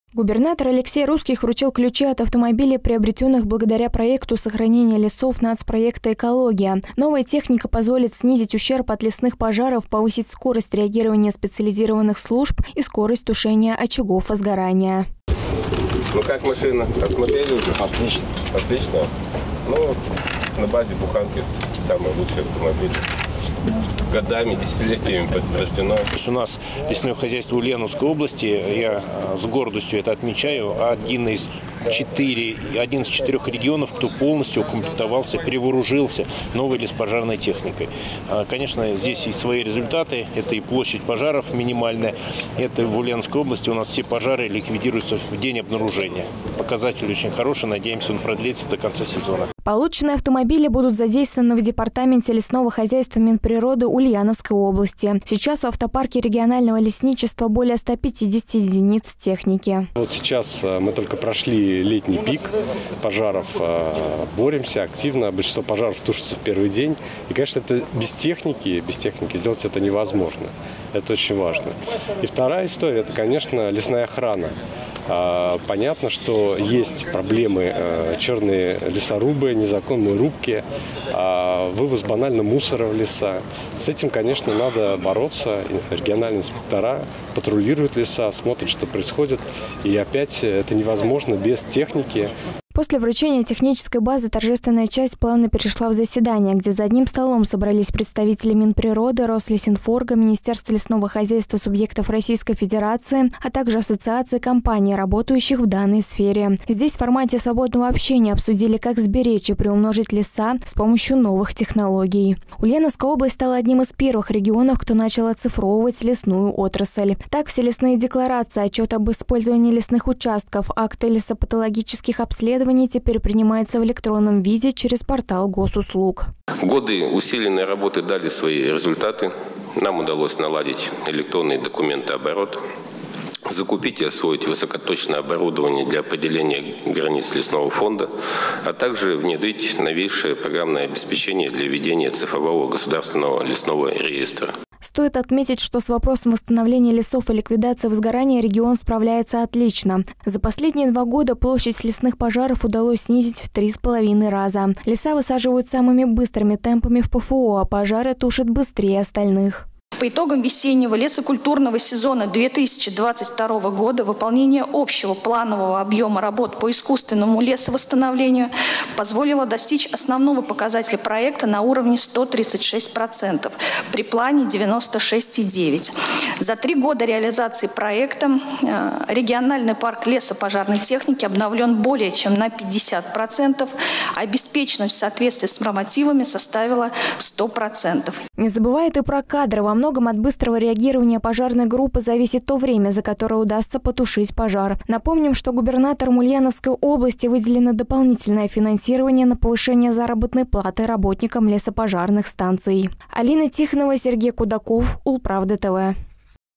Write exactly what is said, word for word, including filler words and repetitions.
Губернатор Алексей Русских вручил ключи от автомобилей, приобретенных благодаря проекту сохранения лесов нацпроекта «Экология». Новая техника позволит снизить ущерб от лесных пожаров, повысить скорость реагирования специализированных служб и скорость тушения очагов возгорания. Ну как машина? Осмотрели уже? Отлично. Отлично. Ну, на базе буханки самый лучший автомобиль. Годами, десятилетиями подтверждено. У нас лесное хозяйство Ульяновской области, я с гордостью это отмечаю, один из четыре, один из четырех регионов, кто полностью укомплектовался, перевооружился новой леспожарной техникой. Конечно, здесь и свои результаты, это и площадь пожаров минимальная, это в Ульяновской области у нас все пожары ликвидируются в день обнаружения. Показатель очень хороший, надеемся, он продлится до конца сезона. Полученные автомобили будут задействованы в департаменте лесного хозяйства Минприроды Ульяновской области. Сейчас в автопарке регионального лесничества более ста пятидесяти единиц техники. Вот сейчас мы только прошли летний пик пожаров, боремся активно. Большинство пожаров тушится в первый день. И, конечно, это без техники, без техники сделать это невозможно. Это очень важно. И вторая история – это, конечно, лесная охрана. Понятно, что есть проблемы, черные лесорубы, незаконные рубки, вывоз банально мусора в леса. С этим, конечно, надо бороться. Региональные инспектора патрулируют леса, смотрят, что происходит. И опять это невозможно без техники. После вручения технической базы торжественная часть плавно перешла в заседание, где за одним столом собрались представители Минприроды, Рослесинформа, Министерства лесного хозяйства субъектов Российской Федерации, а также ассоциации компаний, работающих в данной сфере. Здесь в формате свободного общения обсудили, как сберечь и приумножить леса с помощью новых технологий. Ульяновская область стала одним из первых регионов, кто начал оцифровывать лесную отрасль. Так, все лесные декларации, отчет об использовании лесных участков, акты лесопатологических обследований теперь принимается в электронном виде через портал госуслуг. Годы усиленной работы дали свои результаты. Нам удалось наладить электронный документооборот, закупить и освоить высокоточное оборудование для определения границ лесного фонда, а также внедрить новейшее программное обеспечение для ведения цифрового государственного лесного реестра. Стоит отметить, что с вопросом восстановления лесов и ликвидации возгорания регион справляется отлично. За последние два года площадь лесных пожаров удалось снизить в три с половиной раза. Леса высаживают самыми быстрыми темпами в ПФО, а пожары тушат быстрее остальных. По итогам весеннего лесокультурного сезона две тысячи двадцать второго года выполнение общего планового объема работ по искусственному лесовосстановлению позволило достичь основного показателя проекта на уровне сто тридцать шесть процентов, при плане девяносто шесть и девять процентов. За три года реализации проекта региональный парк лесопожарной техники обновлен более чем на пятьдесят процентов, а обеспеченность в соответствии с нормативами составила сто процентов. Не забывает и про кадры. Во многом от быстрого реагирования пожарной группы зависит то время, за которое удастся потушить пожар. Напомним, что губернатором Ульяновской области выделено дополнительное финансирование на повышение заработной платы работникам лесопожарных станций. Алина Тихонова, Сергей Кудаков, Улправда ТВ.